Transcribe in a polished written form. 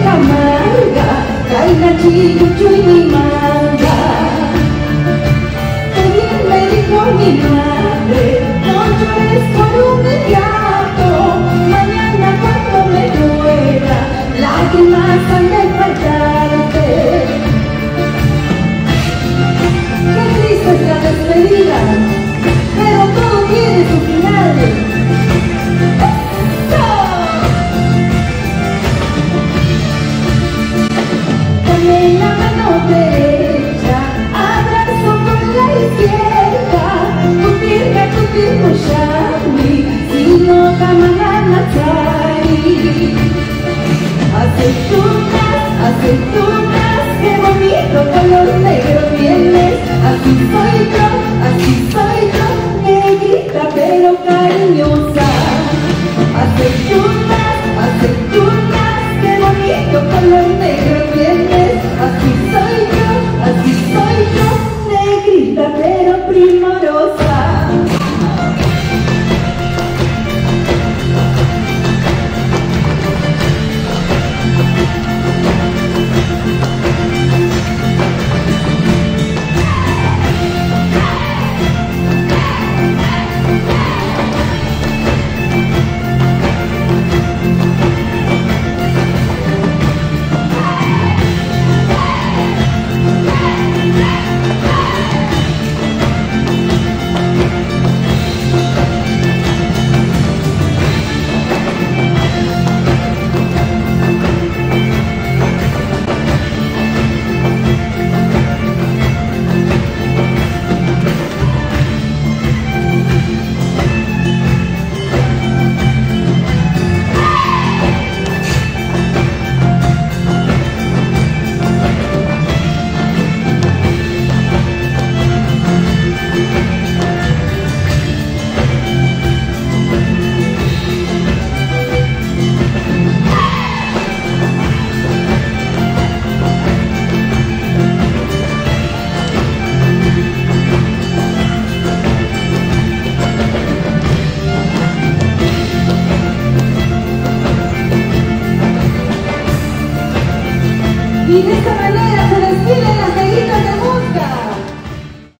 amarga, trae la chillucho y mi manga. Que bien me dijo mi madre, no llores por un ingrato, mañana cuando me muera, lágrimas han de faltarte. Qué triste es la despedida, pero todo tiene su final. Dame la mano derecha, abrazo con la izquierda, kutir kushami, sino kamananatsari. Aceitunas, qué bonito color negro tienes. Así soy yo, negrita pero cariñosa. Aceitunas, qué bonito color negro tienes. Así soy yo, negrita pero primorosa. Y de esta manera